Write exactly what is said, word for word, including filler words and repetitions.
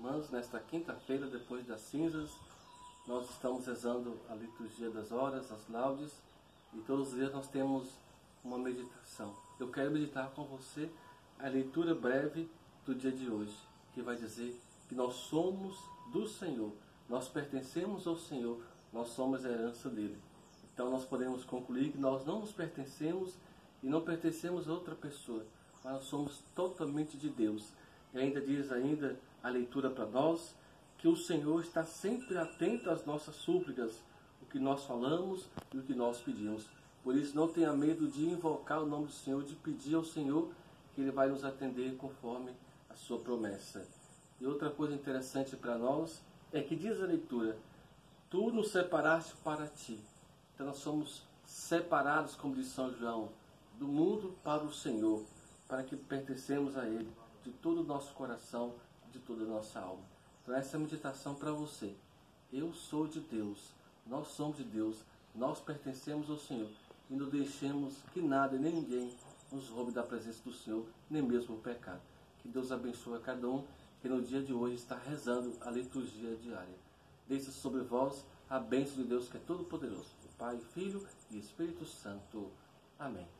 irmãs, nesta quinta-feira, depois das cinzas, nós estamos rezando a liturgia das horas, as laudes, e todos os dias nós temos uma meditação. Eu quero meditar com você a leitura breve do dia de hoje, que vai dizer que nós somos do Senhor, nós pertencemos ao Senhor, nós somos a herança dele. Então nós podemos concluir que nós não nos pertencemos e não pertencemos a outra pessoa, mas nós somos totalmente de Deus. E ainda diz ainda a leitura para nós que o Senhor está sempre atento às nossas súplicas, o que nós falamos e o que nós pedimos. Por isso não tenha medo de invocar o nome do Senhor, de pedir ao Senhor que Ele vai nos atender conforme a sua promessa. E outra coisa interessante para nós é que diz a leitura, tu nos separaste para ti. Então nós somos separados, como diz São João, do mundo para o Senhor, para que pertencemos a Ele de todo o nosso coração, de toda a nossa alma. Então essa é a meditação para você. Eu sou de Deus, nós somos de Deus, nós pertencemos ao Senhor e não deixemos que nada nem ninguém nos roube da presença do Senhor, nem mesmo o pecado. Que Deus abençoe a cada um que no dia de hoje está rezando a liturgia diária. Desça sobre vós a bênção de Deus que é todo-poderoso, o Pai, Filho e Espírito Santo. Amém.